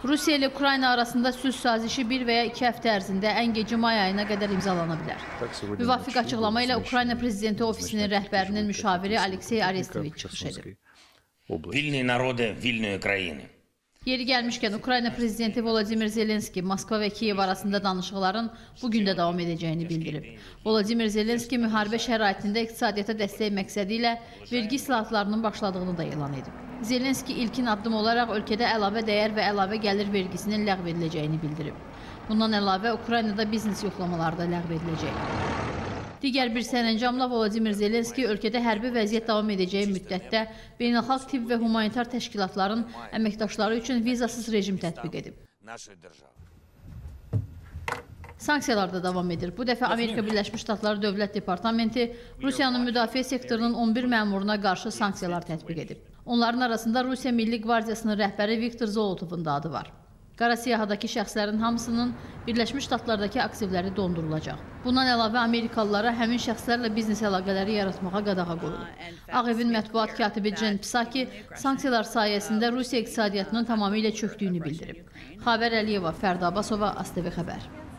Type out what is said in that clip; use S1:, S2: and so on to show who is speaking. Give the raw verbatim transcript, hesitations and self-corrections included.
S1: Rusiya ilə Ukrayna arasında sülh sazişi bir veya iki həftə ərzində ən gecə may ayına qədər imzalana bilər. Müvafiq açıqlama ilə Ukrayna Prezidenti Ofisinin rəhbərinin müşaviri Aleksey Arestoviç çıxış edib.
S2: Вільні народи вільної країни.
S1: Yeri gəlmişkən, Ukrayna Prezidenti Volodimir Zelenski Moskva və Kiyev arasında danışıqların bugün də davam edəcəyini bildirib. Volodimir Zelenski müharibə şəraitində iqtisadiyyata dəstək məqsədi ilə vergi islahatlarının başladığını da elan edib. Zelenski ilkin addım olaraq ölkədə əlavə dəyər və əlavə gəlir vergisinin ləğv ediləcəyini bildirib. Bundan əlavə, Ukraynada biznes yoxlamaları da ləğv ediləcək. Digər bir sərəncamla Volodimir Zelenski ölkədə hərbi vəziyyət davam edəcəyi müddətdə beynəlxalq tibb və humanitar təşkilatların əməkdaşları üçün vizasız rejim tətbiq edib. Sanksiyalar da davam edir. Bu dəfə Amerika Birləşmiş Ştatları Dövlət Departamenti Rusiyanın müdafiə sektorunun on bir məmuruna qarşı sanksiyalar tətbiq edib. Onların arasında Rusiya Milli Qvardiyasının rəhbəri Viktor Zolotovun da adı var. Qara siyahıdakı şəxslərin hamısının Birləşmiş Ştatlardakı aktivləri dondurulacaq. Bundan əlavə Amerikalılara həmin şəxslərlə biznes əlaqələri yaratmağa qadağa qoyulub. Ağ Evin mətbuat katibi Jen Psaki sanksiyalar sayəsində Rusiya iqtisadiyyatının tamamilə çökdüyünü bildirib. Xavər Əliyeva, Fərda Abbasova, ASTV Xəbər.